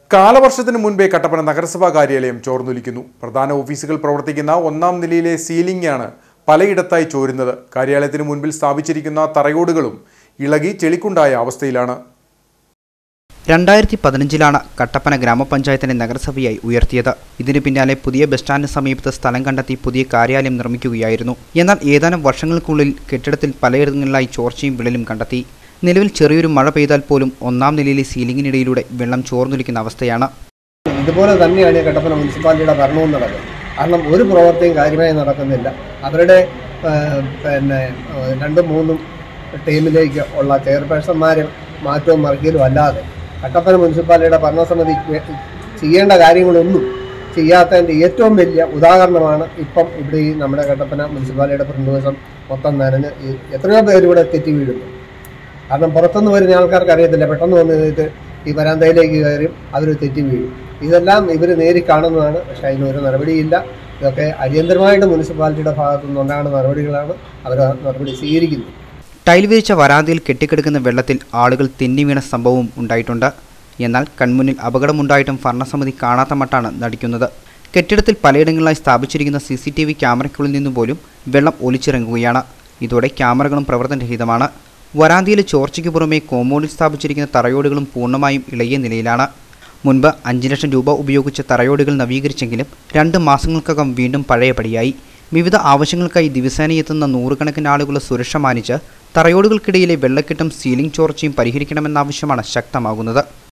കാലവർഷത്തിന് മുൻപേ കട്ടപ്പന നഗരസഭാ കാര്യാലയം ചോർന്നൊലിക്കുന്നു. പ്രധാന ഓഫീസുകൾ പ്രവർത്തിക്കുന്ന ഒന്നാം നിലയിലെ സീലിംഗാണ് പലയിടത്തായി ചോരുന്നത്. കാര്യാലയത്തിന് മുൻപിൽ സ്ഥാപിച്ചിരിക്കുന്ന തറയോടുകളും ഇളകി ചെളിക്കുണ്ടായ അവസ്ഥയിലാണ്. 2015 കട്ടപ്പന ഗ്രാമപഞ്ചായത്തിനെ നഗരസഭയായി ഉയർത്തിയത്. ഇതിനു പിന്നാലെ പുതിയ ബസ് സ്റ്റാൻഡിന് സമീപത്ത് സ്ഥലം കണ്ടെത്തി പുതിയ കാര്യാലയം നിർമ്മിക്കുകയായിരുന്നു. എന്നാൽ ഏതാനും വർഷങ്ങൾക്കുള്ളിൽ കെട്ടിടത്തിൽ പലയിടങ്ങളിലായി ചോർച്ചയും വിള്ളലും കണ്ടെത്തി. നിലവിൽ ചെറിയൊരു മഴ പെയ്താൽ പോലും ഒന്നാം നിലയിലെ സീലിംഗിനിടയിലൂടെ വെള്ളം ചോർന്നൊലിക്കുന്ന അവസ്ഥയാണ്. ഇതുപോലെ തന്നെയാണ് കട്ടപ്പന മുനിസിപ്പാലിറ്റിയുടെ ഭരണവും നടക്കുന്നത്. കാരണം ഒരു പ്രവർത്തിയും കാര്യമായി നടക്കുന്നില്ല. അവരുടെ 2-3 ടീമിലേക്ക് ഉള്ള ചെയർപേഴ്സന്മാരും മാറ്റവും മറിക്കലും അല്ലാതെ കട്ടപ്പന മുനിസിപ്പാലിറ്റിയുടെ ഭരണസമിതി ചെയ്യേണ്ട കാര്യങ്ങളൊന്നും ചെയ്യാത്തതിൻ്റെ ഏറ്റവും വലിയ ഉദാഹരണമാണ് ഇപ്പം ഇവിടെ ഈ നമ്മുടെ കട്ടപ്പന മുനിസിപ്പാലിറ്റിയുടെ ഫ്രണ്ട് ദിവസം മൊത്തം നനഞ്ഞ് എത്രയോ പേര് ഇവിടെ തെറ്റി വീഴുന്നു. കാരണം പുറത്തുനിന്ന് വരുന്ന ആൾക്കാർക്ക് അറിയത്തില്ല, പെട്ടെന്ന് വന്ന് കഴിഞ്ഞിട്ട് ഈ വരാന്തയിലേക്ക് കയറി അവർ തെറ്റി വീഴും. ഇതെല്ലാം ഇവർ നേരി കാണുന്നതാണ്. പക്ഷേ അതിനൊരു നടപടിയില്ല. ഇതൊക്കെ അടിയന്തരമായിട്ട് മുനിസിപ്പാലിറ്റിയുടെ ഭാഗത്തു നിന്നുണ്ടാകുന്ന നടപടികളാണ്. അവർ നടപടി സ്വീകരിക്കുന്നത്. ടൈൽ വിരിച്ച വരാന്തയിൽ കെട്ടിക്കിടക്കുന്ന വെള്ളത്തിൽ ആളുകൾ തെന്നി വീണ സംഭവവും ഉണ്ടായിട്ടുണ്ട്. എന്നാൽ കൺമുന്നിൽ അപകടമുണ്ടായിട്ടും ഭരണസമിതി കാണാത്ത മട്ടാണ് നടിക്കുന്നത്. കെട്ടിടത്തിൽ പലയിടങ്ങളിലായി സ്ഥാപിച്ചിരിക്കുന്ന CCTV ക്യാമറയ്ക്കുള്ളിൽ നിന്നുപോലും വെള്ളം ഒലിച്ചിറങ്ങുകയാണ്. ഇതോടെ ക്യാമറകളും പ്രവർത്തനരഹിതമാണ്. വരാന്തയിലെ ചോർച്ചയ്ക്ക് പുറമെ കോമ്പൗണ്ടിൽ സ്ഥാപിച്ചിരിക്കുന്ന തറയോടുകളും പൂർണ്ണമായും ഇളകിയ നിലയിലാണ്. മുൻപ് 5 ലക്ഷം രൂപ ഉപയോഗിച്ച് തറയോടുകൾ നവീകരിച്ചെങ്കിലും 2 മാസങ്ങൾക്കകം വീണ്ടും പഴയപടിയായി. വിവിധ ആവശ്യങ്ങൾക്കായി ദിവസേന എത്തുന്ന നൂറുകണക്കിന് ആളുകളുടെ സുരക്ഷ മാനിച്ച് തറയോടുകൾക്കിടയിലെ വെള്ളക്കെട്ടും സീലിംഗ് ചോർച്ചയും പരിഹരിക്കണമെന്ന ആവശ്യമാണ് ശക്തമാകുന്നത്.